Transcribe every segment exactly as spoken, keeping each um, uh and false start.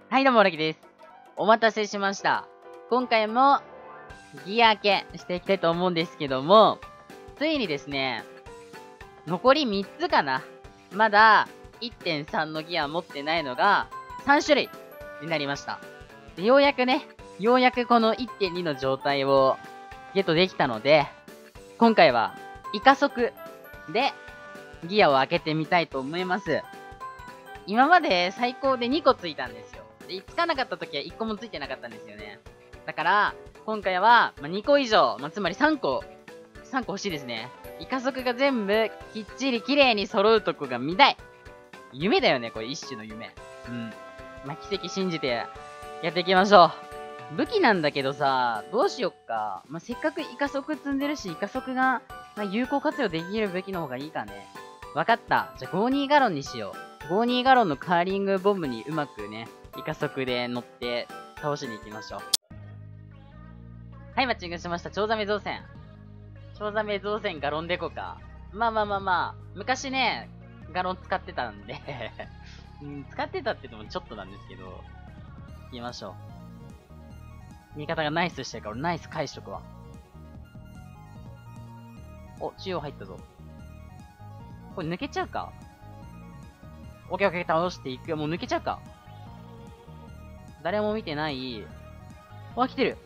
はい、どうも、荒木です。お待たせしました。今回も、ギア分けしていきたいと思うんですけども、ついにですね、残りみっつかな。まだ いってんさん のギア持ってないのがさん種類になりました。でようやくね、ようやくこの いってんに の状態をゲットできたので、今回は、イカ速でギアを開けてみたいと思います。今まで最高でにこついたんですよ。で、つかなかった時はいっこもついてなかったんですよね。だから、今回は、まあ、にこ以上、まあ、つまりさんこ、さんこ欲しいですね。イカ速が全部、きっちり綺麗に揃うとこが見たい。夢だよね、これ一種の夢。うん。まあ、奇跡信じて、やっていきましょう。武器なんだけどさ、どうしよっか。まあ、せっかくイカ速積んでるし、イカ速が、まあ、有効活用できる武器の方がいいかね。わかった。じゃあ、ごじゅうにガロンにしよう。ごじゅうにガロンのカーリングボムにうまくね、イカ速で乗って倒しに行きましょう。はい、マッチングしました。チョウザメ造船。チョウザメ造船ガロンデコか。まあまあまあまあ、昔ね、ガロン使ってたんでうん、使ってたって言ってもちょっとなんですけど、行きましょう。味方がナイスしてるから俺ナイス返しとくわ。お、中央入ったぞ。これ抜けちゃうか？オッケーオッケー、倒していくよ。もう抜けちゃうか？誰も見てない。わ、来てる。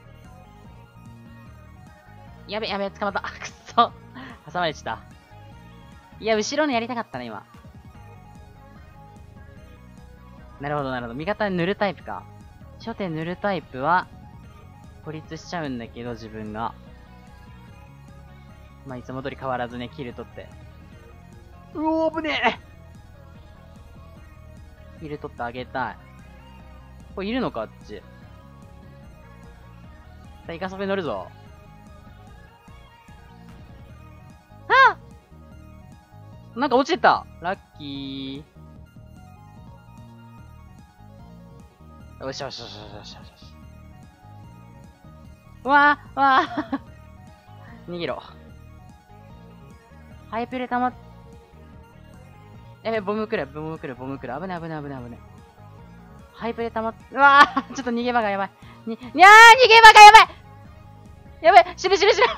やべ、やべ、捕まった。くっそ。挟まれちゃった。いや、後ろのやりたかったね、今。なるほど、なるほど。味方に塗るタイプか。初手塗るタイプは、孤立しちゃうんだけど、自分が。まあ、いつも通り変わらずね、キル取って。うおー、危ねえキル取ってあげたい。これいるのか、あっち。さあ、イカソフェ乗るぞ。あっなんか落ちてたラッキー。よしよしよしよしよしよし。わーわー逃げろ。ハイプレたまっ、やべ、ボム来る、ボム来る、ボム来る。危ない、危ない、危ない、危ない。ハイプレたまっ、うわーちょっと逃げ場がやばい。に、にゃー逃げ場がやばいやばい死ぬ死ぬ死ぬ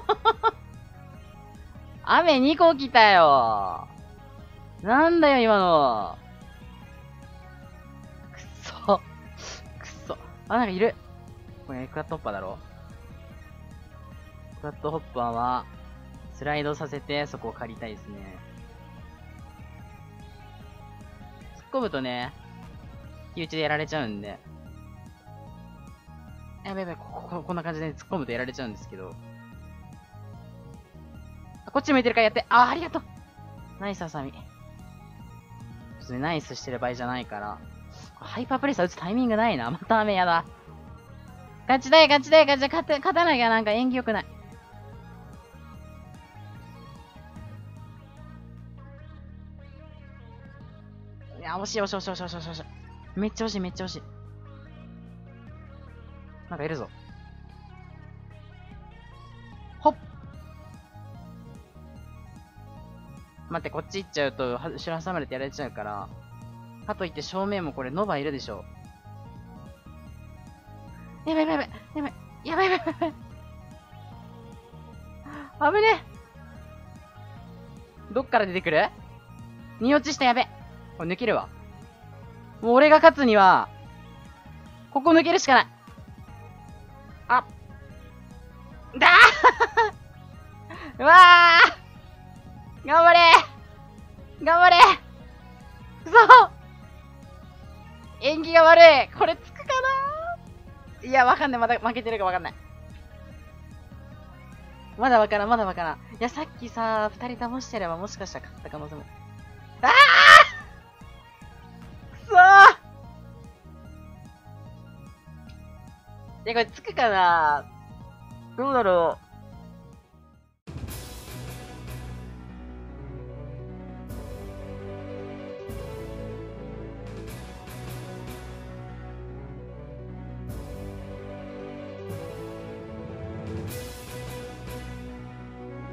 雨にこ来たよなんだよ、今の。くっそ。くっそ。あ、なんかいる。これ、クワットホッパーだろ？クワットホッパーは、スライドさせて、そこを借りたいですね。突っ込むとね、気打ちでやられちゃうんで。やべやべ、ここ、こんな感じで突っ込むとやられちゃうんですけど。あ、こっち向いてるからやって。あ、ありがとうナイス、ハサミ。ちょっとね、ナイスしてる場合じゃないから。ハイパープレッサー打つタイミングないな。また雨やだ。勝ちたい、勝ちたい、勝ちたい、勝て、勝たなきゃなんか縁起良くない。いや、惜しい、惜しい、惜しい、惜しい、惜しい、惜しい。めっちゃ惜しい、めっちゃ惜しい。なんかいるぞ。ほっ待って、こっち行っちゃうと、後ろ挟まれてやられちゃうから。かといって正面もこれ、ノバいるでしょ。やばいやばいやばい。やばいやばいやばいやばい。危ねえ。どっから出てくる？に落ちした、やべ。これ抜けるわ。もう俺が勝つには、ここ抜けるしかない。あだーうわー頑張れ頑張れくそ縁起が悪いこれつくかないや、わかんない。まだ負けてるかわかんない。まだわからん、まだわからん。いや、さっきさ、二人倒してればもしかしたら勝った可能性も。ああくそーいや、これつくかなどうだろう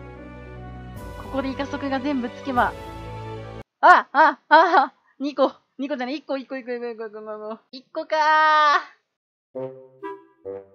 ここでイカ速が全部つけば。ああああにこにこじゃない、いっこ、いっこ、いっこ、いっこ、いっこ、いっこ、いっこかー。